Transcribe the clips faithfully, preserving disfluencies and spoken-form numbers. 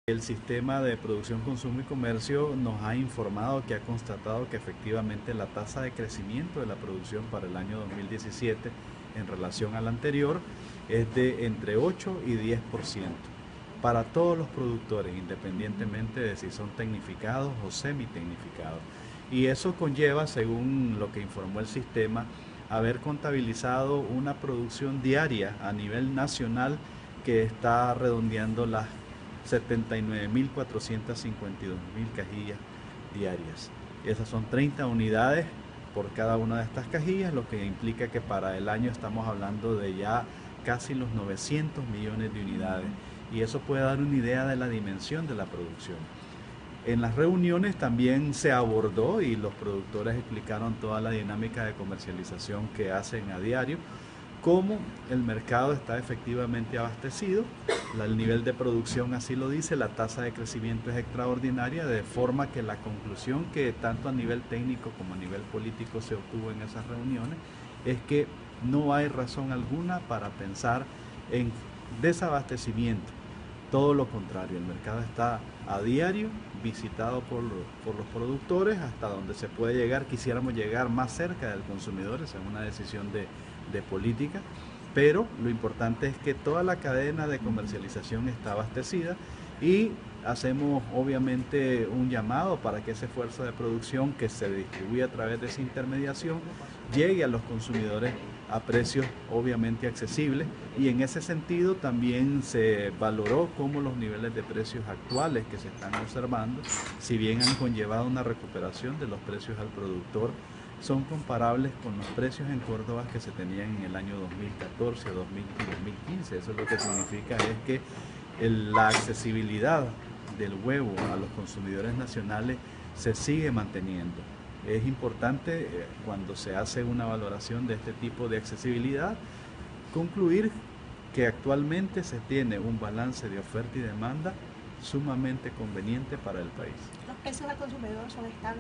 El sistema de producción, consumo y comercio nos ha informado que ha constatado que efectivamente la tasa de crecimiento de la producción para el año dos mil diecisiete en relación al anterior es de entre ocho y diez por ciento para todos los productores, independientemente de si son tecnificados o semitecnificados. Y eso conlleva, según lo que informó el sistema, haber contabilizado una producción diaria a nivel nacional que está redondeando las setenta y nueve mil cuatrocientas cincuenta y dos mil cajillas diarias. Esas son treinta unidades por cada una de estas cajillas, lo que implica que para el año estamos hablando de ya casi los novecientos millones de unidades, y eso puede dar una idea de la dimensión de la producción. En las reuniones también se abordó y los productores explicaron toda la dinámica de comercialización que hacen a diario, cómo el mercado está efectivamente abastecido, el nivel de producción así lo dice, la tasa de crecimiento es extraordinaria, de forma que la conclusión que tanto a nivel técnico como a nivel político se obtuvo en esas reuniones es que no hay razón alguna para pensar en desabastecimiento. Todo lo contrario, el mercado está a diario visitado por, por los productores hasta donde se puede llegar. Quisiéramos llegar más cerca del consumidor, esa es una decisión de, de política, pero lo importante es que toda la cadena de comercialización está abastecida, y hacemos obviamente un llamado para que ese esfuerzo de producción que se distribuye a través de esa intermediación llegue a los consumidores a precios obviamente accesibles, y en ese sentido también se valoró cómo los niveles de precios actuales que se están observando, si bien han conllevado una recuperación de los precios al productor, son comparables con los precios en Córdoba que se tenían en el año dos mil catorce, dos mil y dos mil quince. Eso lo que significa es que el, la accesibilidad del huevo a los consumidores nacionales se sigue manteniendo. Es importante, eh, cuando se hace una valoración de este tipo de accesibilidad, concluir que actualmente se tiene un balance de oferta y demanda sumamente conveniente para el país. ¿Los precios al consumidor son estables?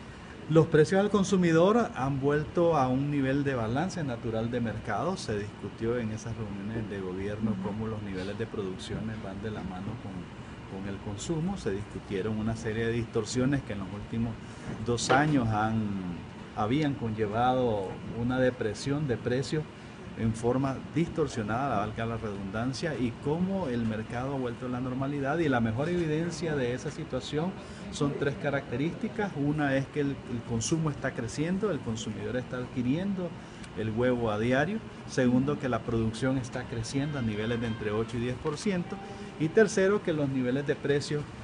Los precios al consumidor han vuelto a un nivel de balance natural de mercado. Se discutió en esas reuniones de gobierno cómo los niveles de producciones van de la mano con, con el consumo. Se discutieron una serie de distorsiones que en los últimos dos años han, habían conllevado una depresión de precios en forma distorsionada, valga la redundancia, y cómo el mercado ha vuelto a la normalidad. Y la mejor evidencia de esa situación son tres características. Una es que el, el consumo está creciendo, el consumidor está adquiriendo el huevo a diario. Segundo, que la producción está creciendo a niveles de entre ocho y diez por ciento. Y tercero, que los niveles de precios